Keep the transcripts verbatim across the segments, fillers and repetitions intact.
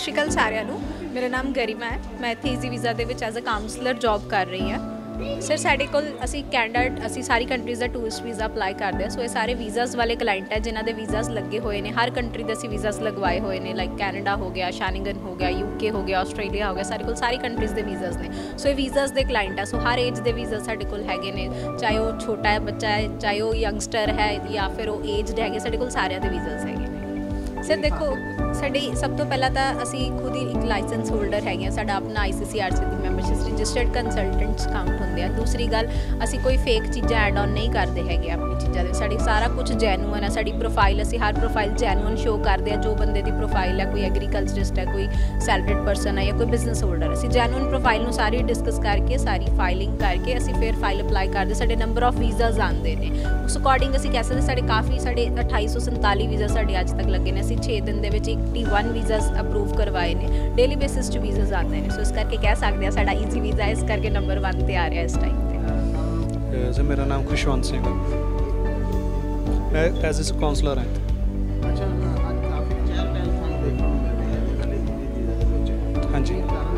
ਸ਼੍ਰੀ ਅਕਾਲ ਸਾਰਿਆਂ ਨੂੰ। ਮੇਰਾ ਨਾਮ ਗਰਿਮਾ ਹੈ। ਮੈਂ ਇੱਥੇ ਈਜ਼ੀ ਵੀਜ਼ਾ ਦੇ ਵਿੱਚ ਐਜ਼ ਅ ਕਾਉਂਸਲਰ ਜੌਬ ਕਰ ਰਹੀ ਹਾਂ। ਸਰ ਸਾਡੇ ਕੋਲ ਅਸੀਂ ਕੈਨੇਡਾ ਅਸੀਂ ਸਾਰੀ ਕੰਟਰੀਜ਼ ਦਾ ਟੂਰਿਸਟ ਵੀਜ਼ਾ ਅਪਲਾਈ ਕਰਦੇ ਹਾਂ। ਸੋ ਇਹ ਸਾਰੇ ਵੀਜ਼ਾਸ ਵਾਲੇ ਕਲਾਇੰਟ ਹੈ ਜਿਨ੍ਹਾਂ ਦੇ ਵੀਜ਼ਾਸ ਲੱਗੇ ਹੋਏ ਨੇ। ਹਰ ਕੰਟਰੀ ਦੇ ਅਸੀਂ ਵੀਜ਼ਾਸ ਲਗਵਾਏ ਹੋਏ ਨੇ, ਲਾਈਕ ਕੈਨੇਡਾ ਹੋ ਗਿਆ, ਸ਼ੈਨਗਨ ਹੋ ਗਿਆ, ਯੂਕੇ ਹੋ ਗਿਆ, ਆਸਟ੍ਰੇਲੀਆ ਹੋ ਗਿਆ। ਸਾਡੇ ਕੋਲ ਸਾਰੀ ਕੰਟਰੀਜ਼ ਦੇ ਵੀਜ਼ਾਸ ਨੇ। ਸੋ ਇਹ ਵੀਜ਼ਾਸ ਦੇ ਕਲਾਇੰਟ ਹੈ। ਸੋ ਹਰ ਏਜ ਦੇ ਵੀਜ਼ਾ ਸਾਡੇ ਕੋਲ ਹੈਗੇ ਨੇ, ਚਾਹੇ ਉਹ ਛੋਟਾ ਹੈ ਬੱਚਾ ਹੈ, ਚਾਹੇ ਉਹ ਯੰਗਸਟਰ ਹੈ ਜਾਂ ਫਿਰ ਉਹ ਏਜਡ ਹੈਗੇ। ਸਾਡੇ ਕੋਲ ਸਾਰਿਆਂ ਦੇ ਵੀਜ਼ਾਸ ਹੈਗੇ ਨੇ। ਸਰ ਦੇਖੋ, ਸਾਡੀ ਸਭ ਤੋਂ ਪਹਿਲਾਂ ਤਾਂ ਅਸੀਂ ਖੁਦ ਹੀ ਇੱਕ ਲਾਇਸੈਂਸ ਹੋਲਡਰ ਹੈਗੇ ਹਾਂ। ਸਾਡਾ ਆਪਣਾ I C C R C ਦੀ ਮੈਂਬਰਸ਼ਿਪ ਰਜਿਸਟਰਡ ਕੰਸਲਟੈਂਟਸ ਕਾਊਂਟ ਹੁੰਦੇ ਆ। ਦੂਸਰੀ ਗੱਲ, ਅਸੀਂ ਕੋਈ ਫੇਕ ਚੀਜ਼ਾਂ ਐਡ ਔਨ ਨਹੀਂ ਕਰਦੇ ਹੈਗੇ ਆਪਣੀ ਚੀਜ਼ਾਂ ਦੇ। ਸਾਡੀ ਸਾਰਾ ਕੁਝ ਜੈਨੂਅਨ ਹੈ। ਸਾਡੀ ਪ੍ਰੋਫਾਈਲ ਅਸੀਂ ਹਰ ਪ੍ਰੋਫਾਈਲ ਜੈਨੂਅਨ ਸ਼ੋ ਕਰਦੇ ਹਾਂ। ਜੋ ਬੰਦੇ ਦੀ ਪ੍ਰੋਫਾਈਲ ਹੈ, ਕੋਈ ਐਗਰੀਕਲਚਰਿਸਟ ਹੈ, ਕੋਈ ਸੈਲਰੀਡ ਪਰਸਨ ਹੈ ਜਾਂ ਕੋਈ ਬਿਜ਼ਨਸ ਹੋਲਡਰ, ਅਸੀਂ ਜੈਨੂਅਨ ਪ੍ਰੋਫਾਈਲ ਨੂੰ ਸਾਰੀ ਡਿਸਕਸ ਕਰਕੇ, ਸਾਰੀ ਫਾਈਲਿੰਗ ਕਰਕੇ ਅਸੀਂ ਫਿਰ ਫਾਈਲ ਅਪਲਾਈ ਕਰਦੇ। ਸਾਡੇ ਨੰਬਰ ਆਫ ਵੀਜ਼ਾਸ ਆਉਂਦੇ ਨੇ, ਉਸ ਅਕੋਰਡਿੰਗ ਅਸੀਂ ਕਹਿ ਸਕਦੇ ਸਾਡੇ ਕਾਫੀ ਸਾਡੇ ਅਠਾਈ ਸੌ ਸੰਤਾਲੀ ਵੀਜ਼ਾ ਸਾਡੇ ਅੱਜ ਤੱਕ ਲੱਗੇ ਨੇ। ਅਸੀਂ ਛੇ ਦਿਨ ਦੇ ਵਿੱਚ ਇਕੱਤੀ ਵੀਜ਼ਾਸ ਅਪਰੂਵ ਕਰਵਾਏ ਨੇ। ਡੇਲੀ ਬੇਸਿਸ 'ਚ ਵੀਜ਼ਾਸ ਆਉਂਦੇ ਨੇ। ਸੋ ਇਸ ਕਰਕੇ ਕਹਿ ਸਕਦੇ ਹਾਂ ਸਾਡਾ ਈਜ਼ੀ ਵੀਜ਼ਾ ਇਸ ਕਰਕੇ ਨੰਬਰ ਵਨ 'ਤੇ ਆ ਰਿਹਾ ਇਸ ਟਾਈਮ 'ਤੇ। ਸਰ ਮੇਰਾ ਨਾਮ ਖੁਸ਼ਵੰਤ ਸਿੰਘ ਹੈ। ਮੈਂ ਐਜ਼ ਅ ਕਾਉਂਸਲਰ ਹਾਂ। ਅੱਛਾ, ਅੱਜ ਕਾਫੀ ਚਹਿਲ ਪਹਿਲ ਤੁਹਾਨੂੰ ਦੇਖਣ ਨੂੰ ਮਿਲ ਰਹੀ ਹੈ ਸਾਡੇ ਈਜ਼ੀ ਵੀਜ਼ਾ ਦੇ ਵਿੱਚ। ਹਾਂਜੀ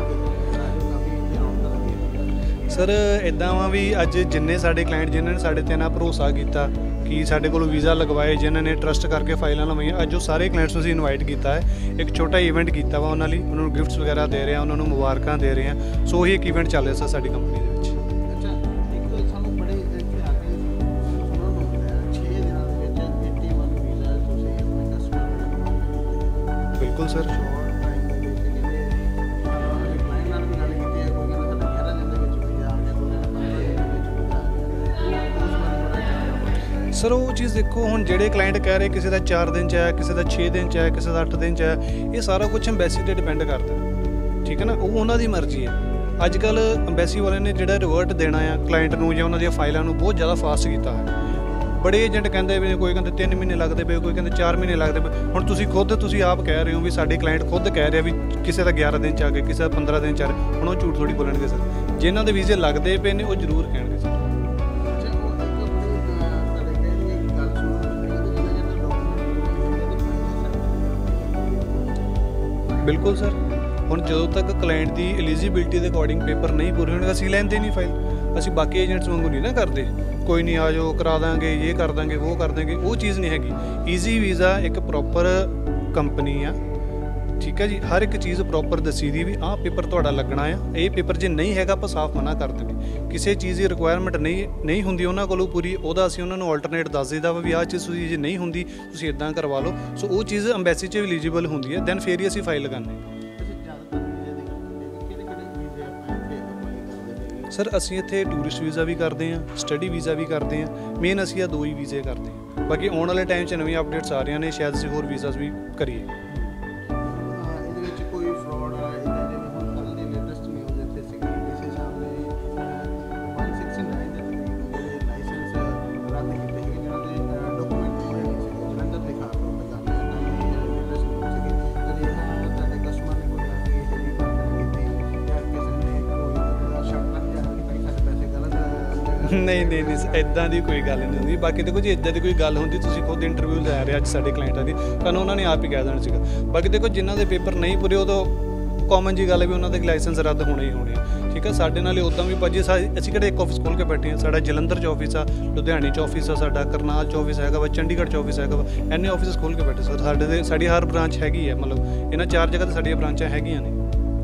ਸਰ, ਇੱਦਾਂ ਵਾ ਵੀ ਅੱਜ ਜਿੰਨੇ ਸਾਡੇ ਕਲਾਇੰਟ ਜਿਨ੍ਹਾਂ ਨੇ ਸਾਡੇ 'ਤੇ ਇੰਨਾ ਭਰੋਸਾ ਕੀਤਾ ਕਿ ਸਾਡੇ ਕੋਲ ਵੀਜ਼ਾ ਲਗਵਾਏ, ਜਿਨ੍ਹਾਂ ਨੇ ਟਰਸਟ ਕਰਕੇ ਫਾਈਲਾਂ ਲਵਾਈਆਂ, ਅੱਜ ਉਹ ਸਾਰੇ ਕਲਾਇੰਟਸ ਨੂੰ ਅਸੀਂ ਇਨਵਾਈਟ ਕੀਤਾ ਹੈ। ਇੱਕ ਛੋਟਾ ਈਵੈਂਟ ਕੀਤਾ ਵਾ ਉਹਨਾਂ ਲਈ, ਉਹਨਾਂ ਨੂੰ ਗਿਫਟਸ ਵਗੈਰਾ ਦੇ ਰਹੇ ਹਾਂ, ਉਹਨਾਂ ਨੂੰ ਮੁਬਾਰਕਾਂ ਦੇ ਰਹੇ ਹਾਂ। ਸੋ ਉਹੀ ਇੱਕ ਈਵੈਂਟ ਚੱਲ ਰਿਹਾ ਸਰ ਸਾਡੀ ਕੰਪਨੀ ਦੇ ਵਿੱਚ। ਅੱਛਾ, ਇੱਕ ਸਾਨੂੰ ਬੜੇ ਇੱਥੇ ਆ ਕੇ ਸੁਣਨ ਨੂੰ ਮਿਲਿਆ ਛੇ ਦਿਨਾਂ ਦੇ ਵਿੱਚ ਇਕੱਤੀ ਵੀਜ਼ਾ ਤੁਸੀਂ ਆਪਣੇ ਕਸਟਮਰ ਨੂੰ। ਬਿਲਕੁਲ ਸਰ। ਸ਼ੋਰਟ ਟਾਈਮ ਦੇ ਵਿੱਚ ਕਹਿੰਦੇ ਕਲਾਇੰਟ ਨਾਲ ਵੀ ਗੱਲ ਕੀਤੀ ਹੈ, ਕੋਈ ਕਹਿੰਦਾ ਸਾਡਾ ਗਿਆਰਾਂ ਦਿਨ ਦੇ ਵਿੱਚ ਵੀਜ਼ਾ ਆ ਗਿਆ, ਕੋਈ ਕਹਿੰਦਾ ਪੰਦਰਾਂ ਦਿਨ ਦੇ ਵਿੱਚ ਵੀਜ਼ਾ ਆ ਗਿਆ। ਉਸ ਬਾਰੇ ਬੜਾ ਜਾਣਨਾ ਸਰ ਉਹ ਚੀਜ਼ ਦੇਖੋ, ਹੁਣ ਜਿਹੜੇ ਕਲਾਇੰਟ ਕਹਿ ਰਹੇ ਕਿਸੇ ਦਾ ਚਾਰ ਦਿਨ 'ਚ ਆਇਆ, ਕਿਸੇ ਦਾ ਛੇ ਦਿਨ 'ਚ ਆਇਆ, ਕਿਸੇ ਦਾ ਅੱਠ ਦਿਨ 'ਚ ਆਇਆ, ਇਹ ਸਾਰਾ ਕੁਝ ਅੰਬੈਸੀ 'ਤੇ ਡਿਪੈਂਡ ਕਰਦਾ। ਠੀਕ ਹੈ ਨਾ, ਉਹ ਉਹਨਾਂ ਦੀ ਮਰਜ਼ੀ ਹੈ। ਅੱਜ ਕੱਲ੍ਹ ਅੰਬੈਸੀ ਵਾਲਿਆਂ ਨੇ ਜਿਹੜਾ ਰਿਵਰਟ ਦੇਣਾ ਆ ਕਲਾਇੰਟ ਨੂੰ ਜਾਂ ਉਹਨਾਂ ਦੀਆਂ ਫਾਈਲਾਂ ਨੂੰ ਬਹੁਤ ਜ਼ਿਆਦਾ ਫਾਸਟ ਕੀਤਾ ਹੈ। ਬੜੇ ਏਜੰਟ ਕਹਿੰਦੇ ਵੀ, ਕੋਈ ਕਹਿੰਦੇ ਤਿੰਨ ਮਹੀਨੇ ਲੱਗਦੇ ਪਏ, ਕੋਈ ਕਹਿੰਦੇ ਚਾਰ ਮਹੀਨੇ ਲੱਗਦੇ ਪਏ। ਹੁਣ ਤੁਸੀਂ ਖੁਦ ਤੁਸੀਂ ਆਪ ਕਹਿ ਰਹੇ ਹੋ ਵੀ ਸਾਡੇ ਕਲਾਇੰਟ ਖੁਦ ਕਹਿ ਰਿਹਾ ਵੀ ਕਿਸੇ ਦਾ ਗਿਆਰਾਂ ਦਿਨ 'ਚ ਆ ਗਿਆ, ਕਿਸੇ ਦਾ ਪੰਦਰਾਂ ਦਿਨ 'ਚ ਆ ਰਿਹਾ। ਹੁਣ ਉਹ ਝੂਠ ਥੋੜ੍ਹੀ ਬੋਲਣਗੇ ਸਰ। ਜਿਨ੍ਹਾਂ ਦੇ ਵੀਜ਼ੇ ਲੱਗਦੇ ਪਏ ਨੇ ਉਹ ਜ਼ਰੂਰ ਕਹਿਣਗੇ ਸਰ। ਬਿਲਕੁਲ ਸਰ। ਹੁਣ ਜਦੋਂ ਤੱਕ ਕਲਾਇੰਟ ਦੀ ਐਲੀਜੀਬਿਲਟੀ ਦੇ ਅਕੋਰਡਿੰਗ ਪੇਪਰ ਨਹੀਂ ਪੂਰੇ ਹੋਣਗੇ, ਅਸੀਂ ਲੈਂਦੇ ਨਹੀਂ ਫਾਈਲ। ਅਸੀਂ ਬਾਕੀ ਏਜੰਟਸ ਵਾਂਗੂ ਨਹੀਂ ਨਾ ਕਰਦੇ, ਕੋਈ ਨਹੀਂ ਆ ਜਾਓ ਕਰਾ ਦਾਂਗੇ, ਇਹ ਕਰ ਦਾਂਗੇ, ਉਹ ਕਰ ਦਾਂਗੇ। ਉਹ ਚੀਜ਼ ਨਹੀਂ ਹੈਗੀ। ਈਜ਼ੀ ਵੀਜ਼ਾ ਇੱਕ ਪ੍ਰੋਪਰ ਕੰਪਨੀ ਆ। ਠੀਕ ਹੈ ਜੀ, ਹਰ ਇੱਕ ਚੀਜ਼ ਪ੍ਰੋਪਰ ਦੱਸੀ ਦੀ ਵੀ ਆਹ ਪੇਪਰ ਤੁਹਾਡਾ ਲੱਗਣਾ ਆ, ਇਹ ਪੇਪਰ ਜੇ ਨਹੀਂ ਹੈਗਾ ਆਪਾਂ ਸਾਫ਼ ਮਨਾ ਕਰ ਦਿੰਦੇ। ਕਿਸੇ ਚੀਜ਼ ਦੀ ਰਿਕੁਆਇਰਮੈਂਟ ਨਹੀਂ ਨਹੀਂ ਹੁੰਦੀ ਉਹਨਾਂ ਕੋਲੋਂ ਪੂਰੀ, ਉਹਦਾ ਅਸੀਂ ਉਹਨਾਂ ਨੂੰ ਆਲਟਰਨੇਟ ਦੱਸ ਦਈਦਾ ਵਾ ਵੀ ਆਹ ਚੀਜ਼ ਤੁਸੀਂ ਜੇ ਨਹੀਂ ਹੁੰਦੀ ਤੁਸੀਂ ਇੱਦਾਂ ਕਰਵਾ ਲਓ। ਸੋ ਉਹ ਚੀਜ਼ ਅੰਬੈਸੀ 'ਚ ਐਲੀਜੀਬਲ ਹੁੰਦੀ ਹੈ, ਦੈਨ ਫਿਰ ਹੀ ਅਸੀਂ ਫਾਈਲ ਲਗਾਉਂਦੇ ਹਾਂ। ਸਰ ਅਸੀਂ ਇੱਥੇ ਟੂਰਿਸਟ ਵੀਜ਼ਾ ਵੀ ਕਰਦੇ ਹਾਂ, ਸਟੱਡੀ ਵੀਜ਼ਾ ਵੀ ਕਰਦੇ ਹਾਂ। ਮੇਨ ਅਸੀਂ ਆ ਦੋ ਹੀ ਵੀਜ਼ੇ ਕਰਦੇ ਹਾਂ। ਬਾਕੀ ਆਉਣ ਵਾਲੇ ਟਾਈਮ 'ਚ ਨਵੀਆਂ ਅਪਡੇਟਸ ਆ ਰਹੀਆਂ ਨੇ, ਸ਼ਾਇਦ ਅਸੀਂ ਹੋਰ ਵੀਜ਼ਾਸ ਵੀ ਕਰੀਏ। ਇਹਦੇ ਵਿੱਚ ਕੋਈ ਫਰਾਡ ਆ ਇਹਦਾ, ਜਿਵੇਂ ਹੁਣ ਕੱਲ੍ਹ ਦੀ ਲੇਟੈਸਟ ਨਿਊਜ਼ ਇੱਥੇ ਸੀਗੀ, ਕਿਸੇ ਸਾਹਮਣੇ ਇੱਕ ਸੌ ਉਨਿਆਸੀ ਦੇ ਜਿਹੜੇ ਲਾਇਸੈਂਸ ਰੱਦ ਕੀਤੇ ਸੀਗੇ, ਜਿਹਨਾਂ ਦੇ ਡਾਕੂਮੈਂਟ ਪੂਰੇ ਨਹੀਂ ਸੀਗੇ। ਜਲੰਧਰ ਦੇ ਖਾਸ ਤੌਰ 'ਤੇ ਗੱਲ ਹੈ, ਲੇਟੈਸਟ ਨਿਊਜ਼ ਸੀਗੀ। ਅਜੇ ਤੁਹਾਡੇ ਕਸਟਮਰ ਨੇ ਕੋਈ ਆ ਕੇ ਇਹ ਜਿਹੜੀ ਗੱਲ ਕੀਤੀ ਜਾਂ ਕਿਸੇ ਨੇ ਕੋਈ ਸ਼ਰਟ ਰੱਖ ਜਾ ਕੇ ਸਾਡੇ ਪੈਸੇ ਗਲਤ ਨਹੀਂ ਨਹੀਂ ਨਹੀਂ ਇੱਦਾਂ ਦੀ ਕੋਈ ਗੱਲ ਨਹੀਂ ਹੁੰਦੀ। ਬਾਕੀ ਦੇਖੋ ਜੀ, ਇੱਦਾਂ ਦੀ ਕੋਈ ਗੱਲ ਹੁੰਦੀ ਤੁਸੀਂ ਖੁਦ ਇੰਟਰਵਿਊ ਲੈ ਰਹੇ ਅੱਜ ਸਾਡੇ ਕਲਾਇੰਟਾਂ ਦੀ, ਤੁਹਾਨੂੰ ਉਹਨਾਂ ਨੇ ਆਪ ਹੀ ਕਹਿ ਦੇਣਾ ਸੀਗਾ। ਬਾਕੀ ਦੇਖੋ ਜਿਨ੍ਹਾਂ ਦੇ ਪੇਪਰ ਨਹੀਂ ਪੂਰੇ, ਉਦੋਂ ਕਾਮਨ ਜੀ ਗੱਲ ਹੈ ਵੀ ਉਹਨਾਂ ਦੇ ਲਾਇਸੈਂਸ ਰੱਦ ਹੋਣੇ ਹੀ ਹੋਣੇ ਆ। ਠੀਕ ਹੈ, ਸਾਡੇ ਨਾਲ ਉੱਦਾਂ ਵੀ ਭਾਜੀ ਅਸੀਂ ਕਿਹੜੇ ਇੱਕ ਆਫਿਸ ਖੋਲ੍ਹ ਕੇ ਬੈਠੇ ਹਾਂ। ਸਾਡਾ ਜਲੰਧਰ 'ਚ ਆਫਿਸ ਆ, ਲੁਧਿਆਣੇ 'ਚ ਆਫਿਸ ਆ, ਸਾਡਾ ਕਰਨਾਲ 'ਚ ਆਫਿਸ ਹੈਗਾ ਵਾ, ਚੰਡੀਗੜ੍ਹ 'ਚ ਆਫਿਸ ਹੈਗਾ ਵਾ। ਇੰਨੇ ਆਫਿਸ ਖੋਲ੍ਹ ਕੇ ਬੈਠੇ ਸਰ ਸਾਡੇ ਦੇ। ਸਾਡੀ ਹਰ ਬ੍ਰਾਂਚ ਹੈਗੀ ਹੈ, ਮਤਲਬ ਇਹਨਾਂ ਚਾਰ ਜਗ੍ਹਾ 'ਤੇ ਸਾਡੀਆਂ ਬ੍ਰਾਂਚਾਂ ਹੈਗੀਆਂ ਨੇ।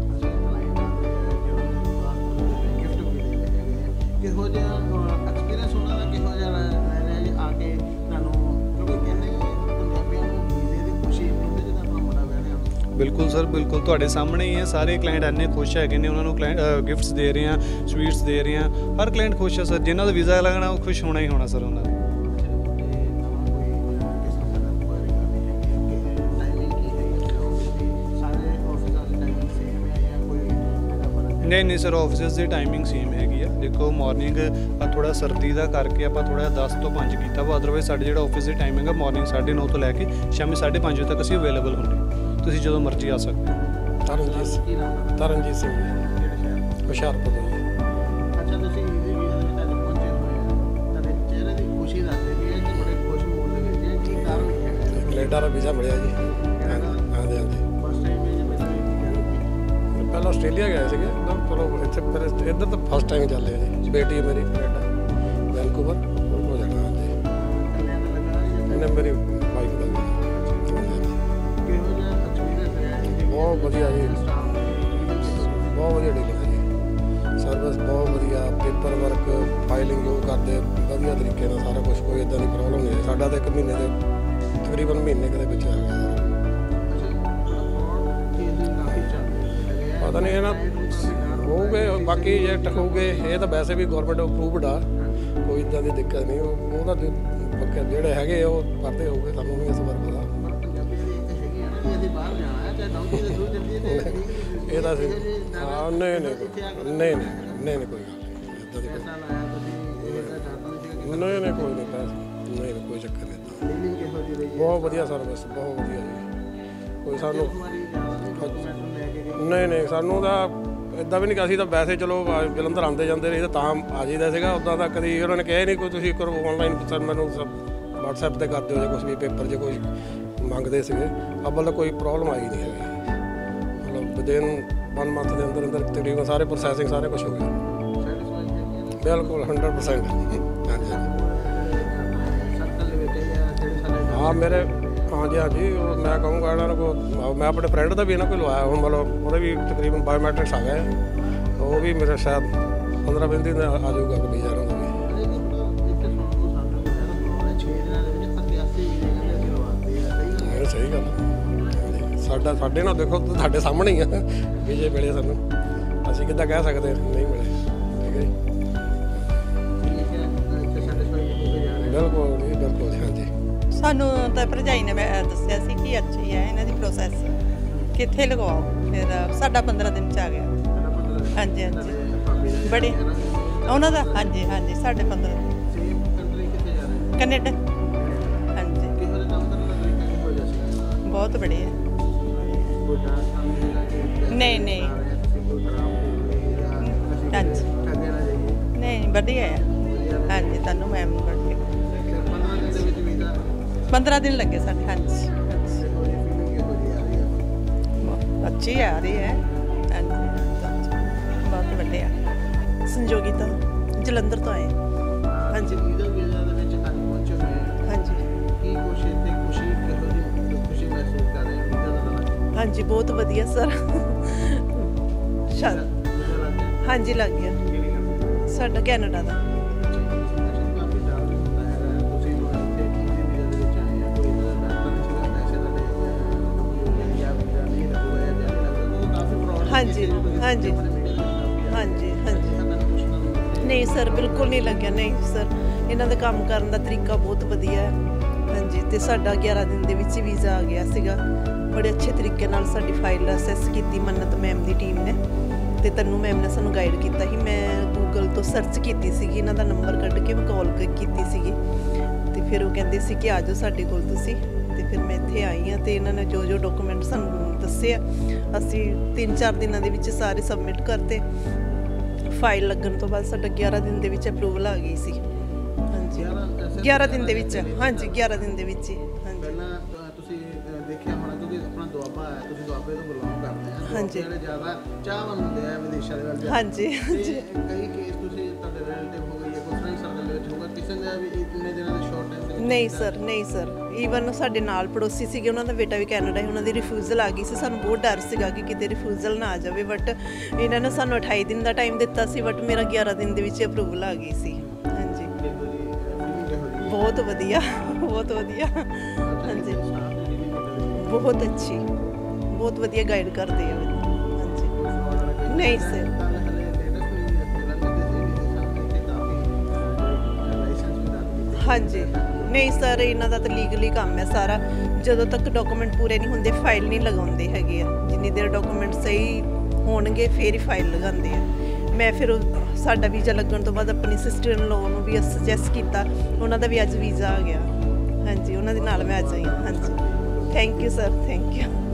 ਕਿਹੋ ਜਿਹਾ ਐਕਸਪੀਰੀਅੰਸ ਉਹਨਾਂ ਦਾ ਕਿਹੋ ਜਿਹਾ ਰਿਹਾ ਜੀ ਆ ਕੇ ਤੁਹਾਨੂੰ? ਕਿਉਂਕਿ ਕਹਿੰਦੇ ਪੰਜਾਬੀਆਂ ਨੂੰ ਵੀਜ਼ੇ ਦੀ ਖੁਸ਼ੀ ਹੁੰਦੀ ਜਦੋਂ ਆਪਣਾ ਮੁੰਡਾ ਵਿਆਹ ਲਿਆ। ਬਿਲਕੁਲ ਸਰ, ਬਿਲਕੁਲ ਤੁਹਾਡੇ ਸਾਹਮਣੇ ਹੀ ਹੈ। ਸਾਰੇ ਕਲਾਇੰਟ ਇੰਨੇ ਖੁਸ਼ ਹੈਗੇ ਨੇ, ਉਹਨਾਂ ਨੂੰ ਕਲਾਇੰਟ ਗਿਫਟਸ ਦੇ ਰਹੇ ਹਾਂ, ਸਵੀਟਸ ਦੇ ਰਹੇ ਹਾਂ। ਹਰ ਕਲਾਇੰਟ ਖੁਸ਼ ਹੈ ਸਰ। ਜਿਨ੍ਹਾਂ ਦਾ ਵੀਜ਼ਾ ਲੱਗਣਾ ਉਹ ਖੁਸ਼ ਹੋਣਾ ਹੀ ਹੋਣਾ ਸਰ ਉਹਨਾਂ ਦਾ। ਨਹੀਂ ਨਹੀਂ ਸਰ, ਆਫਿਸਿਸ ਦੀ ਟਾਈਮਿੰਗ ਸੇਮ ਹੈਗੀ ਆ। ਦੇਖੋ ਮਾਰਨਿੰਗ ਥੋੜ੍ਹਾ ਸਰਦੀ ਦਾ ਕਰਕੇ ਆਪਾਂ ਥੋੜ੍ਹਾ ਦਸ ਤੋਂ ਪੰਜ ਕੀਤਾ ਵਾ। ਅਦਰਵਾਈਜ਼ ਸਾਡੇ ਜਿਹੜਾ ਆਫਿਸ ਦੀ ਟਾਈਮਿੰਗ ਆ ਮਾਰਨਿੰਗ ਸਾਢੇ ਨੌ ਤੋਂ ਲੈ ਕੇ ਸ਼ਾਮੀ ਸਾਢੇ ਪੰਜ ਵਜੇ ਤੱਕ ਅਸੀਂ ਅਵੇਲੇਬਲ ਹੁੰਦੇ। ਤੁਸੀਂ ਜਦੋਂ ਮਰਜ਼ੀ ਆ ਸਕਦੇ ਹੋ। ਤਰਨਜੀਤ ਸਿੰਘ ਤਰਨਜੀਤ ਸਿੰਘ ਹੁਸ਼ਿਆਰਪੁਰ ਤੋਂ। ਅੱਛਾ, ਤੁਸੀਂ ਈਜ਼ੀ ਵੀਜ਼ਾ ਦੇ ਵਿੱਚ ਅੱਜ ਪਹੁੰਚੇ ਹੋਏ ਆ, ਤੁਹਾਡੇ ਚਿਹਰੇ ਦੀ ਖੁਸ਼ੀ ਦੱਸਦੇ ਵੀ ਹੈ ਕਿ ਬੜੇ ਖੁਸ਼ ਮੂਡ ਦੇ ਵਿੱਚ ਕੀ ਕਾਰਨ ਹੈ? ਕੈਨੇਡਾ ਦਾ ਵੀਜ਼ਾ ਮਿਲਿਆ ਜੀ। ਹਾਂਜੀ ਹਾਂਜੀ। ਫਸਟ ਟਾਈਮ ਪਹਿਲਾਂ ਆਸਟ੍ਰੇਲੀਆ ਗਏ ਸੀਗੇ ਤਾਂ ਚਲੋ ਇੱਥੇ ਫਿਰ ਇੱਧਰ ਤਾਂ ਫਸਟ ਟਾਈਮ ਚੱਲੇ ਜੀ। ਬੇਟੀ ਹੈ ਮੇਰੀ ਕੈਨੇਡਾ ਵੈਨਕੂਵਰ ਉਹ ਹੋ ਜਾਣਾ ਜੀ। ਇਹਨੇ ਮੇਰੀ ਵਾਈਫ ਦਾ ਵੀ। ਕਿਹੋ ਜਿਹਾ ਐਕਸਪੀਰੀਅੰਸ ਰਿਹਾ ਜੀ? ਬਹੁਤ ਵਧੀਆ ਜੀ, ਬਹੁਤ ਵਧੀਆ ਡੀਲਿੰਗ ਹੈ ਜੀ। ਸਰਵਿਸ ਬਹੁਤ ਵਧੀਆ, ਪੇਪਰ ਵਰਕ ਫਾਈਲਿੰਗ ਜੋ ਕਰਦੇ ਵਧੀਆ ਤਰੀਕੇ ਨਾਲ ਸਾਰਾ ਕੁਛ, ਕੋਈ ਇੱਦਾਂ ਦੀ ਪ੍ਰੋਬਲਮ ਨਹੀਂ ਹੈ। ਸਾਡਾ ਤਾਂ ਇੱਕ ਮਹੀਨੇ ਦੇ ਤਕਰੀਬਨ ਮਹੀਨੇ ਕੁ ਦੇ ਵਿੱਚ ਆ ਗਿਆ। ਪਤਾ ਨਹੀਂ ਇਹ ਨਾ ਹੋਊਗੇ ਬਾਕੀ ਜੇ ਟਕੂਗੇ, ਇਹ ਤਾਂ ਵੈਸੇ ਵੀ ਗੌਰਮੈਂਟ ਅਪਰੂਵਡ ਆ, ਕੋਈ ਇੱਦਾਂ ਦੀ ਦਿੱਕਤ ਨਹੀਂ। ਉਹ ਉਹਦਾ ਪੱਕੇ ਜਿਹੜੇ ਹੈਗੇ ਉਹ ਕਰਦੇ ਹੋਊਗੇ, ਸਾਨੂੰ ਵੀ ਇਸ ਬਾਰੇ ਪਤਾ। ਇਹ ਤਾਂ ਸੀ ਹਾਂ ਨਹੀਂ ਨਹੀਂ ਨਹੀਂ ਨਹੀਂ ਨਹੀਂ ਨਹੀਂ ਕੋਈ ਗੱਲ ਨਹੀਂ ਇੱਦਾਂ ਦੀ ਨਹੀਂ ਨਹੀਂ ਕੋਈ ਨਹੀਂ ਪੈਸੇ ਨਹੀਂ ਨਹੀਂ ਕੋਈ ਚੱਕਰ ਨਹੀਂ। ਬਹੁਤ ਵਧੀਆ ਸਰਵਿਸ, ਬਹੁਤ ਵਧੀਆ ਜੀ। ਕੋਈ ਸਾਨੂੰ ਨਹੀਂ ਨਹੀਂ ਸਾਨੂੰ ਤਾਂ ਇੱਦਾਂ ਵੀ ਨਹੀਂ ਕਿ ਅਸੀਂ ਤਾਂ ਵੈਸੇ ਚਲੋ ਜਲੰਧਰ ਆਉਂਦੇ ਜਾਂਦੇ ਰਹੇ ਤਾਂ ਆ ਜਾਈਦਾ ਸੀਗਾ। ਉੱਦਾਂ ਤਾਂ ਕਦੀ ਉਹਨਾਂ ਨੇ ਕਿਹਾ ਨਹੀਂ ਕੋਈ ਤੁਸੀਂ ਕਰੋ ਔਨਲਾਈਨ ਸਰ ਮੈਨੂੰ ਵਟਸਐਪ 'ਤੇ ਕਰ ਦਿਓ ਜੇ ਕੁਛ ਵੀ ਪੇਪਰ ਜੇ ਕੋਈ ਮੰਗਦੇ ਸੀਗੇ। ਅੱਬਲ ਤਾਂ ਕੋਈ ਪ੍ਰੋਬਲਮ ਆਈ ਨਹੀਂ ਹੈਗੀ। ਮਤਲਬ ਵਿਦਿਨ ਵਨ ਮੰਥ ਦੇ ਅੰਦਰ ਅੰਦਰ ਤਕਰੀਬਨ ਸਾਰੇ ਪ੍ਰੋਸੈਸਿੰਗ ਸਾਰੇ ਕੁਛ ਹੋ ਗਿਆ। ਬਿਲਕੁਲ ਹੰਡਰਡ ਪਰਸੈਂਟ ਹਾਂਜੀ ਹਾਂ ਮੇਰੇ ਹਾਂਜੀ ਹਾਂਜੀ ਉਹ ਮੈਂ ਕਹੂੰਗਾ ਇਹਨਾਂ ਨੂੰ ਕੋ ਮੈਂ ਆਪਣੇ ਫਰੈਂਡ ਦਾ ਵੀ ਇਹਨਾਂ ਕੋਈ ਲਵਾਇਆ ਹੁਣ, ਮਤਲਬ ਉਹਦੇ ਵੀ ਤਕਰੀਬਨ ਬਾਇਓਮੈਟ੍ਰਿਕਸ ਆ ਗਏ। ਉਹ ਵੀ ਮੇਰੇ ਸ਼ਾਇਦ ਪੰਦਰਾਂ ਵੀਹ ਦਿਨ ਆ ਜਾਊਗਾ ਕੋਈ ਵੀਜ਼ਾ ਇਹਨਾਂ ਦਾ ਵੀ। ਇਹ ਸਹੀ ਗੱਲ ਸਾਡਾ ਸਾਡੇ ਨਾਲ ਦੇਖੋ ਤੁਹਾਡੇ ਸਾਹਮਣੇ ਹੀ ਆ ਵੀਜ਼ੇ ਮਿਲੇ ਸਾਨੂੰ, ਅਸੀਂ ਕਿੱਦਾਂ ਕਹਿ ਸਕਦੇ ਨਹੀਂ ਮਿਲੇ। ਠੀਕ ਹੈ ਜੀ ਬਿਲਕੁਲ ਜੀ ਬਿਲਕੁਲ ਹਾਂਜੀ। ਸਾਨੂੰ ਤਾਂ ਭਰਜਾਈ ਨੇ ਮੈਂ ਦੱਸਿਆ ਸੀ ਕਿ ਅੱਛੀ ਹੈ ਇਹਨਾਂ ਦੀ ਪ੍ਰੋਸੈਸ, ਕਿੱਥੇ ਲਗਵਾਓ। ਫਿਰ ਸਾਡਾ ਪੰਦਰਾਂ ਦਿਨ 'ਚ ਆ ਗਿਆ। ਹਾਂਜੀ ਹਾਂਜੀ ਬੜੇ ਉਹਨਾਂ ਦਾ ਹਾਂਜੀ ਹਾਂਜੀ ਸਾਡੇ ਪੰਦਰਾਂ ਦਿਨ ਕੈਨੇਡਾ ਹਾਂਜੀ ਬਹੁਤ ਬੜੇ ਹੈ। ਨਹੀਂ ਨਹੀਂ ਹਾਂਜੀ ਨਹੀਂ ਵਧੀਆ ਹੈ ਹਾਂਜੀ। ਤੁਹਾਨੂੰ ਮੈਮ ਬਣ ਕੇ पंद्रह दिन लगे साढ़े हाँ जी अच्छी आ रही है हाँ जी बहुत बढ़िया। संजोगिता जलंधर तो आए हाँ जी हाँ जी हाँ जी बहुत वधिया सर हाँ जी लग गया साडा कैनेडा का। हाँ जी हाँ जी हाँ जी हाँ जी नहीं सर बिल्कुल नहीं लग्या नहीं सर। इन्हां दा काम करन दा तरीका बहुत वधिया है हाँ जी। ते साडा ग्यारह दिन दे विच वीज़ा आ गया सीगा। बड़े अच्छे तरीके नाल साडी फाइल असेस कीती मन्नत मैम दी टीम ने ते तन्नू मैम ने सानू गाइड कीता ही। मैं गूगल तो सर्च कीती सीगी, इन्हां दा नंबर कढ के मैं कॉल कीती सीगी ते फिर वो कहंदे सी कि आ जाओ साडे कोल तुसीं। ਤੇ ਫਿਰ ਮੈਂ ਇੱਥੇ ਆਈ ਹਾਂ ਤੇ ਇਹਨਾਂ ਨੇ ਜੋ ਜੋ ਡਾਕੂਮੈਂਟ ਸਾਨੂੰ ਦੱਸੇ ਆ ਅਸੀਂ ਤਿੰਨ ਚਾਰ ਦਿਨਾਂ ਦੇ ਵਿੱਚ ਸਾਰੇ ਸਬਮਿਟ ਕਰਤੇ। ਫਾਈਲ ਲੱਗਣ ਤੋਂ ਬਾਅਦ ਸਾਡਾ ਗਿਆਰਾਂ ਦਿਨ ਦੇ ਵਿੱਚ ਅਪਰੂਵਲ ਆ ਗਈ ਸੀ। ਹਾਂਜੀ ਗਿਆਰਾਂ ਦਿਨ ਦੇ ਵਿੱਚ ਹਾਂਜੀ ਗਿਆਰਾਂ ਦਿਨ ਦੇ ਵਿੱਚ ਹੀ ਹਾਂਜੀ। ਪਹਿਲਾਂ ਤੁਸੀਂ ਦੇਖਿਆ ਹੋਣਾ ਕਿਉਂਕਿ ਆਪਣਾ ਦੁਆਬਾ ਹੈ, ਤੁਸੀਂ ਦੁਆਬੇ ਤੋਂ ਬਿਲੋਂਗ ਕਰਦੇ ਆ ਹਾਂਜੀ। ਜਿਹੜੇ ਜ਼ਿਆਦਾ ਚਾਹਵਾਨ ਹੁੰਦੇ ਆ ਵਿਦੇਸ਼ਾਂ ਦੇ ਵੱਲ ਹਾਂਜੀ ਹਾਂਜੀ। ਕਈ ਕੇਸ ਤੁਸੀਂ ਤੁਹਾਡੇ ਰਿਲੇਟਿਵ ਹੋ ਗਏ ਜਾਂ ਕੋਈ ਫਰੈਂਡ ਸਰਕਲ ਦੇ ਵਿੱਚ ਹੋਗਾ ਕਿਸੇ ਨੇ ਵੀ ਇਤਨੇ ਦਿਨਾਂ ਦੇ ਸ਼ਾਰਟ ਟਾਈਮ ਦੇ ਨਹੀਂ ਸਰ ਨਹੀਂ ਸਰ ਈਵਨ ਸਾਡੇ ਨਾਲ ਪੜੋਸੀ ਸੀਗੇ ਉਹਨਾਂ ਦਾ ਬੇਟਾ ਵੀ ਕੈਨੇਡਾ ਹੈ, ਉਹਨਾਂ ਦੀ ਰਿਫਿਊਜ਼ਲ ਆ ਗਈ ਸੀ। ਸਾਨੂੰ ਬਹੁਤ ਡਰ ਸੀਗਾ ਕਿ ਕਿਤੇ ਰਿਫਿਊਜ਼ਲ ਨਾ ਆ ਜਾਵੇ ਬਟ ਇਹਨਾਂ ਨੇ ਸਾਨੂੰ ਅਠਾਈ ਦਿਨ ਦਾ ਟਾਈਮ ਦਿੱਤਾ ਸੀ ਬਟ ਮੇਰਾ ਗਿਆਰਾਂ ਦਿਨ ਦੇ ਵਿੱਚ ਅਪਰੂਵਲ ਆ ਗਈ ਸੀ। ਹਾਂਜੀ ਬਹੁਤ ਵਧੀਆ ਬਹੁਤ ਵਧੀਆ ਹਾਂਜੀ ਬਹੁਤ ਅੱਛੀ ਬਹੁਤ ਵਧੀਆ ਗਾਈਡ ਕਰਦੇ ਆ ਹਾਂਜੀ। ਨਹੀਂ ਸਰ ਹਾਂਜੀ ਨਹੀਂ ਸਰ ਇਹਨਾਂ ਦਾ ਤਾਂ ਲੀਗਲੀ ਕੰਮ ਹੈ ਸਾਰਾ। ਜਦੋਂ ਤੱਕ ਡਾਕੂਮੈਂਟ ਪੂਰੇ ਨਹੀਂ ਹੁੰਦੇ ਫਾਈਲ ਨਹੀਂ ਲਗਾਉਂਦੇ ਹੈਗੇ ਆ। ਜਿੰਨੀ ਦੇਰ ਡਾਕੂਮੈਂਟ ਸਹੀ ਹੋਣਗੇ ਫਿਰ ਹੀ ਫਾਈਲ ਲਗਾਉਂਦੇ ਆ। ਮੈਂ ਫਿਰ ਸਾਡਾ ਵੀਜ਼ਾ ਲੱਗਣ ਤੋਂ ਬਾਅਦ ਆਪਣੀ ਸਿਸਟਰ ਇਨ ਲੋ ਨੂੰ ਵੀ ਸੁਜੈਸਟ ਕੀਤਾ, ਉਹਨਾਂ ਦਾ ਵੀ ਅੱਜ ਵੀਜ਼ਾ ਆ ਗਿਆ। ਹਾਂਜੀ ਉਹਨਾਂ ਦੇ ਨਾਲ ਮੈਂ ਅੱਜ ਆਈ ਹਾਂਜੀ। Thank you sir thank you.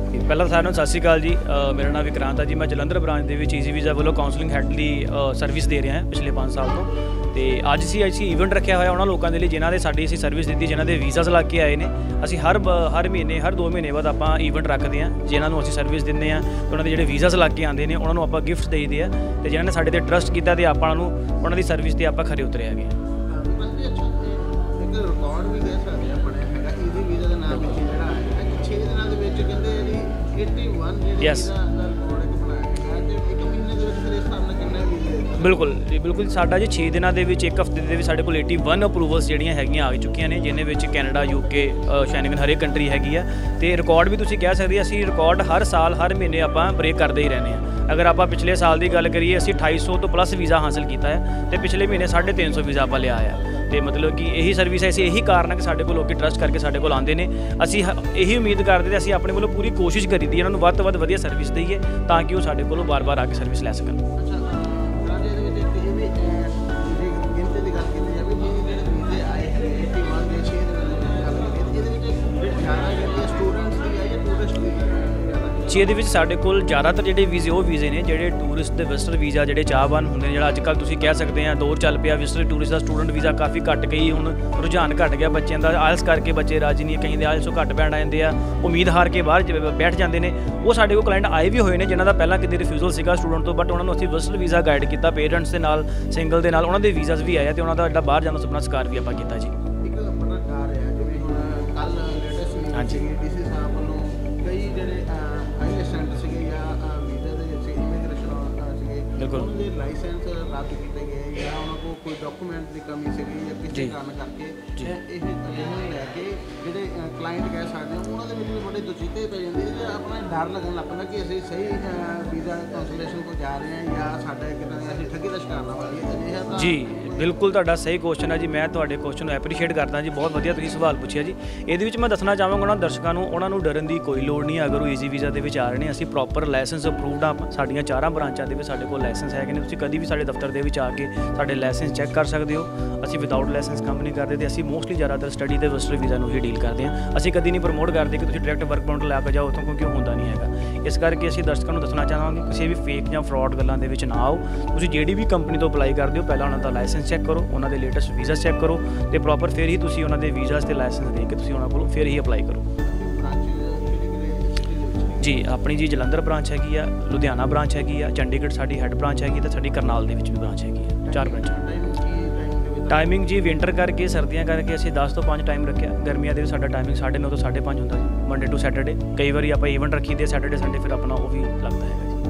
ਪਹਿਲਾਂ ਤਾਂ ਸਾਰਿਆਂ ਨੂੰ ਸਤਿ ਸ਼੍ਰੀ ਅਕਾਲ ਜੀ। ਅ, ਮੇਰਾ ਨਾਮ ਵਿਕਰਾਂਤ ਹੈ ਜੀ। ਮੈਂ ਜਲੰਧਰ ਬ੍ਰਾਂਚ ਦੇ ਵਿੱਚ ਈਜ਼ੀ ਵੀਜ਼ਾ ਵੱਲੋਂ ਕਾਉਂਸਲਿੰਗ ਹੈਡ ਦੀ ਸਰਵਿਸ ਦੇ ਰਿਹਾ ਹਾਂ ਪਿਛਲੇ ਪੰਜ ਸਾਲ ਤੋਂ। ਤੇ ਅੱਜ ਅਸੀਂ ਅਸੀਂ ਈਵੈਂਟ ਰੱਖਿਆ ਹੋਇਆ ਉਹਨਾਂ ਲੋਕਾਂ ਦੇ ਲਈ ਜਿਨ੍ਹਾਂ ਦੇ ਸਾਡੀ ਅਸੀਂ ਸਰਵਿਸ ਦਿੱਤੀ, ਜਿਨ੍ਹਾਂ ਦੇ ਵੀਜ਼ਾਸ ਲੱਗ ਕੇ ਆਏ ਨੇ। ਅਸੀਂ ਹਰ ਬ- ਹਰ ਮਹੀਨੇ ਹਰ ਦੋ ਮਹੀਨੇ ਬਾਅਦ ਆਪਾਂ ਈਵੈਂਟ ਰੱਖਦੇ ਹਾਂ ਜਿਨ੍ਹਾਂ ਨੂੰ ਅਸੀਂ ਸਰਵਿਸ ਦਿੰਦੇ ਹਾਂ। ਤੇ ਉਹਨਾਂ ਦੇ ਜਿਹੜੇ ਵੀਜ਼ਾਸ ਲੱਗ ਕੇ ਆਉਂਦੇ ਨੇ ਉਹਨਾਂ ਨੂੰ ਆਪਾਂ ਗਿਫਟ ਦੇਈਦੇ ਆ। ਤੇ ਜਿਨ੍ਹਾਂ ਨੇ ਸਾਡੇ ਤੇ ਟਰਸਟ ਕੀਤਾ ਤੇ ਆਪਾਂ ਨੂੰ ਉਹਨਾਂ ਦੀ ਸਰਵਿਸ ਤੇ ਆਪਾਂ ਖਰੇ ਉਤਰੇ ਹੈਗੇ ਹਾਂ। ਬਿਲਕੁਲ ਜੀ। ਅੱਛਾ, ਇਹ ਇੱਕ ਰਿਕਾਰਡ ਵੀ ਕਹਿ ਸਕਦੇ ਆ ਬਣਿਆ ਹੈਗਾ ਈਜ਼ੀ ਵੀਜ਼ਾ ਦੇ ਨਾਮ ਵਿੱਚ ਜਿਹੜਾ ਆਇਆ ਕਿ ਛੇ ਦਿਨਾਂ ਦੇ ਵਿੱਚ ਕਹਿੰਦੇ ਜਿਹੜੀ ਇਕਤਾਲੀ ਜਿਹੜੀ Yes. ਵੀਜ਼ਾ ਦਾ ਰਿਕਾਰਡ ਇੱਕ ਬਣਾਇਆ ਹੈਗਾ ਤੇ ਇੱਕ ਮਹੀਨੇ ਦੇ ਵਿੱਚ ਫਿਰ ਇਸ ਹਿਸਾਬ ਨਾਲ ਕਿੰਨੇ ਵੀਜ਼ੇ ਬਿਲਕੁਲ ਜੀ, ਬਿਲਕੁਲ। ਸਾਡਾ ਜੀ ਛੇ ਦਿਨਾਂ ਦੇ ਵਿੱਚ ਇੱਕ ਹਫ਼ਤੇ ਦੇ ਵਿੱਚ ਸਾਡੇ ਕੋਲ ਇਕਤਾਲੀ ਅਪਰੂਵਲਸ ਜਿਹੜੀਆਂ ਹੈਗੀਆਂ ਆ ਚੁੱਕੀਆਂ ਨੇ, ਜਿਹਨੇ ਵਿੱਚ ਕੈਨੇਡਾ, ਯੂਕੇ, ਸ਼ੈਂਗਨ ਹਰੇਕ ਕੰਟਰੀ ਹੈਗੀ ਆ। ਤੇ ਰਿਕਾਰਡ ਵੀ ਤੁਸੀਂ ਕਹਿ ਸਕਦੇ, ਅਸੀਂ ਰਿਕਾਰਡ ਹਰ ਸਾਲ ਹਰ ਮਹੀਨੇ ਆਪਾਂ ਬ੍ਰੇਕ ਕਰਦੇ ਹੀ ਰਹਿੰਦੇ ਹਾਂ। ਅਗਰ ਆਪਾਂ ਪਿਛਲੇ ਸਾਲ ਦੀ ਗੱਲ ਕਰੀਏ, ਅਸੀਂ ਅਠਾਈ ਸੌ ਤੋਂ ਪਲੱਸ ਵੀਜ਼ਾ ਹਾਸਲ ਕੀਤਾ ਹੈ ਤੇ ਪਿਛਲੇ ਮਹੀਨੇ ਸਾਢੇ ਤਿੰਨ ਸੌ ਵੀਜ਼ਾ ਆਪਾਂ ਲਿਆ ਆ। ਤੇ ਮਤਲਬ ਕਿ ਇਹੀ ਸਰਵਿਸ ਹੈ, ਅਸੀਂ ਇਹੀ ਕਾਰਨ ਹੈ ਕਿ ਸਾਡੇ ਕੋਲ ਲੋਕੀ ਟਰਸਟ ਕਰਕੇ ਸਾਡੇ ਕੋਲ ਆਉਂਦੇ ਨੇ। ਅਸੀਂ ਹ- ਇਹੀ ਉਮੀਦ ਕਰਦੇ ਤੇ ਅਸੀਂ ਆਪਣੇ ਵੱਲੋਂ ਪੂਰੀ ਕੋਸ਼ਿਸ਼ ਕਰੀਦੀ ਇਹਨਾਂ ਨੂੰ ਵੱਧ ਤੋਂ ਵੱਧ ਵਧੀਆ ਸਰਵਿਸ ਦਈਏ ਤਾਂ ਕਿ ਉਹ ਸਾਡੇ ਕੋਲੋਂ ਵਾਰ-ਵਾਰ ਆ ਕੇ ਸਰਵਿਸ ਲੈ ਸਕਣ। ਅੱਛਾ, ਅਹ, ਇਹਦੇ ਵਿੱਚ ਇੱਕ ਇਹ ਵੀ ਅਹ, ਜੇ ਗਿਣਤੀ ਦੀ ਗੱਲ ਕੀਤੀ ਜਾਵੇ ਵੀ ਜਿਹੜੇ ਵੀਜ਼ੇ ਆਏ ਹੈਗੇ ਇਕਤਾਲੀ ਦੇ ਛੇ ਦਿਨਾਂ ਦੇ ਵਿੱਚ ਗੱਲ ਕੀਤੀ ਇਹਦੇ ਵਿੱਚ ਜਿਹੜੀ ਜ਼ਿਆਦਾ ਗਿਣਤੀ ਸਟੂਡੈਂਟਸ ਦੀ ਆਈ ਜਾਂ ਟੂਰਿਸਟ ਦੀ ਜ਼ਿਆਦਾ ਛੇ ਦੇ ਵਿੱਚ ਸਾਡੇ ਕੋਲ ਜ਼ਿਆਦਾਤਰ ਜਿਹੜੇ ਵੀਜ਼ੇ ਉਹ ਵੀਜ਼ੇ ਨੇ ਜਿਹੜੇ ਟੂਰਿਸਟ ਦੇ ਵਿਜ਼ਟਰ ਵੀਜ਼ਾ ਜਿਹੜੇ ਚਾਹਵਾਨ ਹੁੰਦੇ ਨੇ। ਜਿਹੜਾ ਅੱਜ ਕੱਲ੍ਹ ਤੁਸੀਂ ਕਹਿ ਸਕਦੇ ਆ ਦੌਰ ਚੱਲ ਪਿਆ ਵਿਜ਼ਟਰ ਟੂਰਿਸਟ ਦਾ, ਸਟੂਡੈਂਟ ਵੀਜ਼ਾ ਕਾਫੀ ਘੱਟ ਗਈ, ਹੁਣ ਰੁਝਾਨ ਘੱਟ ਗਿਆ ਬੱਚਿਆਂ ਦਾ। ਆਇਲਸ ਕਰਕੇ ਬੱਚੇ ਰਾਜੀ ਨਹੀਂ, ਕਈ ਦੇ ਆਇਲਸ ਤੋਂ ਘੱਟ ਬੈਠ ਜਾਂਦੇ ਆ, ਉਮੀਦ ਹਾਰ ਕੇ ਬਾਹਰ ਜ- ਬੈਠ ਜਾਂਦੇ ਨੇ। ਉਹ ਸਾਡੇ ਕੋਲ ਕਲਾਇੰਟ ਆਏ ਵੀ ਹੋਏ ਨੇ ਜਿਨ੍ਹਾਂ ਦਾ ਪਹਿਲਾਂ ਕਿਤੇ ਰਿਫਿਊਜ਼ਲ ਸੀਗਾ ਸਟੂਡੈਂਟ ਤੋਂ, ਬਟ ਉਹਨਾਂ ਨੂੰ ਅਸੀਂ ਵਿਜ਼ਟਰ ਵੀਜ਼ਾ ਗਾਈਡ ਕੀਤਾ ਪੇਰੈਂਟਸ ਦੇ ਨਾਲ, ਸਿੰਗਲ ਦੇ ਨਾਲ। ਉਹਨਾਂ ਦੇ ਵੀਜ਼ਾਸ ਵੀ ਆਏ ਆ ਤੇ ਉਹਨਾਂ ਦਾ ਜਿਹੜਾ ਬਾਹਰ ਜਾਣ ਦਾ ਸੁਪਨਾ ਸਾਕਾਰ ਵੀ ਆਪਾਂ ਕੀਤਾ ਜੀ। ਇੱਕ ਆਪਣਾ ਕਾਰ ਹੈ ਜਿਵੇਂ ਹੁਣ ਕੱਲ ਲੇਟੈਸਟ ਨਿਊਜ਼ ਹਾਂਜੀ। ਸੀਗੀ ਡੀਸੀ ਸਾਹਿਬ ਵੱਲੋਂ ਕਈ ਜਿਹੜੇ ਆਈਲੈਂਡ ਸੈਂਟਰ ਸੀਗੇ ਜਾਂ ਵੀਜ਼ਾ ਦੇ ਵਿੱਚ ਇਮੀਗ੍ਰੇਸ਼ਨ ਸੀਗੇ ਬਿਲਕੁਲ। ਉਹਨਾਂ ਦੇ ਲਾਇਸੈਂਸ ਰੱਦ ਕੀਤੇ ਗਏ ਜਾਂ ਉਹਨਾਂ ਕੋਲ ਕੋਈ ਡਾਕੂਮੈਂਟ ਦੀ ਕਮੀ ਸੀਗੀ ਜਾਂ ਕਿਸੇ ਜੀ। ਕਾਰਨ ਕਰਕੇ ਜੀ। ਇਹ ਇਹ ਅਜਿਹੇ ਲੈ ਕੇ ਜਿਹੜੇ ਕਲਾਇੰਟ ਕਹਿ ਸਕਦੇ ਹਾਂ ਉਹਨਾਂ ਦੇ ਵਿੱਚ ਵੀ ਬੜੇ ਦੁਚਿੱਤੇ ਪੈ ਜਾਂਦੇ ਤੇ ਆਪਣਾ ਡਰ ਲੱਗਣ ਲੱਗ ਪੈਂਦਾ ਕਿ ਅਸੀਂ ਸਹੀ ਵੀਜ਼ਾ ਕੈਂਸਲੇਸ਼ਨ ਕੋ ਜਾ ਰਹੇ ਹਾਂ ਜਾਂ ਸਾਡਾ ਕਿਤੇ ਅਸੀਂ ਠੱਗੀ ਦਾ ਸ਼ਿਕਾਰ ਨਾ ਹੋਈਏ। ਅਜਿਹਾ ਤਾਂ ਜੀ ਬਿਲਕੁਲ, ਤੁਹਾਡਾ ਸਹੀ ਕੁਐਸਚਨ ਹੈ ਜੀ। ਮੈਂ ਤੁਹਾਡੇ ਕੁਐਸਚਨ ਨੂੰ ਐਪਰੀਸ਼ੀਏਟ ਕਰਦਾ ਜੀ, ਬਹੁਤ ਵਧੀਆ ਤੁਸੀਂ ਸਵਾਲ ਪੁੱਛਿਆ ਜੀ। ਇਹਦੇ ਵਿੱਚ ਮੈਂ ਦੱਸਣਾ ਚਾਹਾਂਗਾ ਉਹਨਾਂ ਦਰਸ਼ਕਾਂ ਨੂੰ, ਉਹਨਾਂ ਨੂੰ ਡਰਨ ਦੀ ਕੋਈ ਲੋੜ ਨਹੀਂ ਹੈ ਅਗਰ ਉਹ ਈਜ਼ੀ ਵੀਜ਼ਾ ਦੇ ਵਿੱਚ ਆ ਰਹੇ ਨੇ। ਅਸੀਂ ਪ੍ਰੋਪਰ ਲਾਇਸੈਂਸ ਅਪਰੂਵਡ ਆ, ਸਾਡੀਆਂ ਚਾਰਾਂ ਬ੍ਰਾਂਚਾਂ ਦੇ ਵਿੱਚ ਸਾਡੇ ਕੋਲ ਲਾਇਸੈਂਸ ਹੈਗੇ ਨੇ। ਤੁਸੀਂ ਕਦੀ ਵੀ ਸਾਡੇ ਦਫ਼ਤਰ ਦੇ ਵਿੱਚ ਆ ਕੇ ਸਾਡੇ ਲਾਇਸੈਂਸ ਚੈੱਕ ਕਰ ਸਕਦੇ ਹੋ। ਅਸੀਂ ਵਿਦਆਊਟ ਲਾਇਸੈਂਸ ਕੰਮ ਨਹੀਂ ਕਰਦੇ ਤੇ ਅਸੀਂ ਮੋਸਟਲੀ ਜ਼ਿਆਦਾਤਰ ਸਟੱਡੀ ਤੇ ਵਿਜ਼ਟਰ ਵੀਜ਼ਾ ਨੂੰ ਹੀ ਡੀਲ ਕਰਦੇ ਹਾਂ। ਅਸੀਂ ਕਦੀ ਨਹੀਂ ਪ੍ਰਮੋਟ ਕਰਦੇ ਕਿ ਤੁਸੀਂ ਡਾਇਰੈਕਟ ਵਰਕ ਪਰਮਿਟ ਲੈ ਕੇ ਜਾਓ ਉੱਥੋਂ, ਕਿਉਂਕਿ ਉਹ ਹੁੰਦਾ ਨਹੀਂ ਹੈਗਾ। ਇਸ ਕਰਕੇ ਅਸੀਂ ਦਰਸ਼ਕਾਂ ਨੂੰ ਦੱਸਣਾ ਚਾਹਾਂਗੇ ਕਿਸੇ ਵੀ ਫੇਕ ਜਾਂ ਫਰਾਡ ਗੱਲਾਂ ਦੇ ਵਿੱਚ ਨਾ ਆਓ। ਤੁਸੀਂ ਜਿਹੜੀ ਵੀ ਕੰਪਨੀ ਤੋਂ ਅਪਲਾਈ ਕਰਦੇ ਹੋ ਪਹਿਲਾਂ ਉਹਨਾਂ ਦਾ ਲਾਇਸੈਂਸ ਚੈੱਕ ਕਰੋ, ਉਹਨਾਂ ਦੇ ਲੇਟੈਸਟ ਵੀਜ਼ਾ ਚੈੱਕ ਕਰੋ ਤੇ ਪ੍ਰੋਪਰ ਫਿਰ ਹੀ ਤੁਸੀਂ ਉਹਨਾਂ ਦੇ ਵੀਜ਼ਾਸ ਤੇ ਲਾਇਸੈਂਸ ਦੇ ਕੇ ਤੁਸੀਂ ਉਹਨਾਂ ਕੋਲੋਂ ਫਿਰ ਹੀ ਅਪਲਾਈ ਕਰੋ। ਬ੍ਰਾਂਚ ਕਿਹੜੇ ਕਿਹੜੇ ਸਿਟੀ ਦੇ ਵਿੱਚ ਜੀ ਆਪਣੀ ਜੀ ਜਲੰਧਰ ਬ੍ਰਾਂਚ ਹੈਗੀ ਆ, ਲੁਧਿਆਣਾ ਬ੍ਰਾਂਚ ਹੈਗੀ ਆ, ਚੰਡੀਗੜ੍ਹ ਸਾਡੀ ਹੈੱਡ ਬ੍ਰਾਂਚ ਹੈਗੀ ਤੇ ਸਾਡੀ ਕਰਨਾਲ ਦੇ ਵਿੱਚ ਵੀ ਬ੍ਰਾਂਚ ਹੈਗੀ ਆ। ਚਾਰ ਬ੍ਰਾਂਚਾਂ। ਟਾਈਮ ਕੀ ਟਾਈਮ ਦੇ ਵਿੱਚ ਟਾਈਮਿੰਗ ਜੀ ਵਿੰਟਰ ਕਰਕੇ ਸਰਦੀਆਂ ਕਰਕੇ ਅਸੀਂ ਦਸ ਤੋਂ ਪੰਜ ਟਾਈਮ ਰੱਖਿਆ। ਗਰਮੀਆਂ ਦੇ ਵਿੱਚ ਸਾਡਾ ਟਾਈਮਿੰਗ ਸਾਢੇ ਨੌ ਤੋਂ ਸਾਢੇ ਪੰਜ ਹੁੰਦਾ ਜੀ, ਮੰਡੇ ਟੂ ਸੈਟਰਡੇ। ਕਈ ਵਾਰੀ ਆਪਾਂ ਈਵੈਂਟ ਰੱਖੀ ਦੇ ਸੈਟਰਡੇ ਸੰਡੇ, ਫਿਰ ਆਪਣਾ ਉਹ ਵੀ ਲੱਗਦਾ ਹੈਗਾ ਜੀ।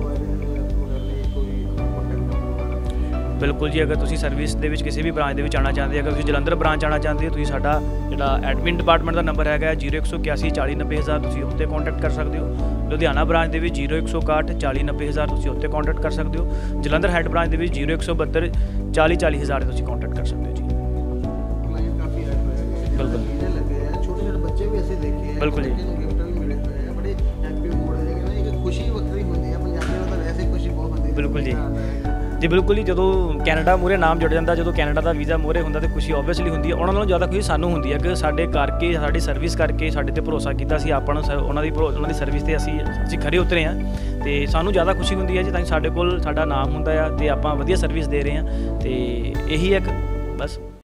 ਬਿਲਕੁਲ ਜੀ, ਅਗਰ ਤੁਸੀਂ ਸਰਵਿਸ ਦੇ ਵਿੱਚ ਕਿਸੇ ਵੀ ਬ੍ਰਾਂਚ ਦੇ ਵਿੱਚ ਆਉਣਾ ਚਾਹੁੰਦੇ, ਅਗਰ ਤੁਸੀਂ ਜਲੰਧਰ ਬ੍ਰਾਂਚ ਆਉਣਾ ਚਾਹੁੰਦੇ ਹੋ, ਤੁਸੀਂ ਸਾਡਾ ਜਿਹੜਾ ਐਡਮਿਨ ਡਿਪਾਰਟਮੈਂਟ ਦਾ ਨੰਬਰ ਹੈਗਾ ਜ਼ੀਰੋ ਇੱਕ ਸੌ ਇਕਿਆਸੀ ਚਾਲੀ ਨੱਬੇ ਹਜ਼ਾਰ, ਤੁਸੀਂ ਉੱਤੇ ਕੰਟੈਕਟ ਕਰ ਸਕਦੇ ਹੋ। ਲੁਧਿਆਣਾ ਬ੍ਰਾਂਚ ਦੇ ਵਿੱਚ ਜ਼ੀਰੋ ਇੱਕ ਸੌ ਇਕਾਹਠ ਚਾਲੀ ਨੱਬੇ ਹਜ਼ਾਰ, ਤੁਸੀਂ ਉੱਤੇ ਕੰਟੈਕਟ ਕਰ ਸਕਦੇ ਹੋ। ਜਲੰਧਰ ਹੈੱਡ ਬ੍ਰਾਂਚ ਦੇ ਵਿੱਚ ਜ਼ੀਰੋ ਇੱਕ ਸੌ ਬਹੱਤਰ ਚਾਲੀ ਚਾਲੀ ਹਜ਼ਾਰ ਤੁਸੀਂ ਕੰਟੈਕਟ ਕਰ ਸਕਦੇ ਹੋ ਜੀ। ਕਲਾਇੰਟ ਕਾਫੀ ਆਏ ਹੋਏ ਹੈਗੇ ਬਿਲਕੁਲ। ਵੀਜ਼ੇ ਲੱਗੇ ਆ, ਛੋਟੇ ਛੋਟੇ ਬੱਚੇ ਵੀ ਅਸੀਂ ਦੇਖੇ ਆ, ਬਿਲਕੁਲ ਜੀ। ਬੱਚੇ ਨੂੰ ਗਿਫਟ ਵੀ ਮਿਲੇ ਹੋਏ ਆ, ਬੜੇ ਹੈਪੀ ਮੂਡ ਦੇ ਕਹਿੰਦੇ ਇੱਕ ਖੁਸ਼ੀ ਵੱਖਰੀ ਹੁੰਦੀ ਆ। ਪੰਜਾਬੀਆਂ ਨੂੰ ਤਾਂ ਵੈਸੇ ਹੀ ਖੁਸ਼ੀ ਬਹੁਤ ਹੁੰਦੀ ਹੈ। ਬਿਲਕੁਲ ਜੀ। ਜੀ ਬਿਲਕੁਲ ਜੀ, ਜਦੋਂ ਕੈਨੇਡਾ ਮੂਹਰੇ ਨਾਮ ਜੁੜ ਜਾਂਦਾ, ਜਦੋਂ ਕੈਨੇਡਾ ਦਾ ਵੀਜ਼ਾ ਮੂਹਰੇ ਹੁੰਦਾ ਤੇ ਖੁਸ਼ੀ ਓਬਵੀਅਸਲੀ ਹੁੰਦੀ ਹੈ। ਉਹਨਾਂ ਨਾਲੋਂ ਜ਼ਿਆਦਾ ਖੁਸ਼ੀ ਸਾਨੂੰ ਹੁੰਦੀ ਹੈ ਕਿ ਸਾਡੇ ਕਰਕੇ, ਸਾਡੀ ਸਰਵਿਸ ਕਰਕੇ, ਸਾਡੇ ਤੇ ਭਰੋਸਾ ਕੀਤਾ ਸੀ ਆਪਾਂ ਨੂੰ, ਸ- ਉਹਨਾਂ ਦੀ ਭਰੋ- ਉਹਨਾਂ ਦੀ ਸਰਵਿਸ ਤੇ ਅਸੀਂ ਅਸੀਂ ਖਰੇ ਉਤਰੇ ਹਾਂ ਤੇ ਸਾਨੂੰ ਜ਼ਿਆਦਾ ਖੁਸ਼ੀ ਹੁੰਦੀ ਹੈ ਜੀ, ਤਾਂ ਕਿ ਸਾਡੇ ਕੋਲ ਸਾਡਾ ਨਾਮ ਹੁੰਦਾ ਆ ਤੇ ਆਪਾਂ ਵਧੀਆ ਸਰਵਿਸ ਦੇ ਰਹੇ ਹਾਂ ਤੇ ਇਹੀ ਇੱਕ ਬਸ।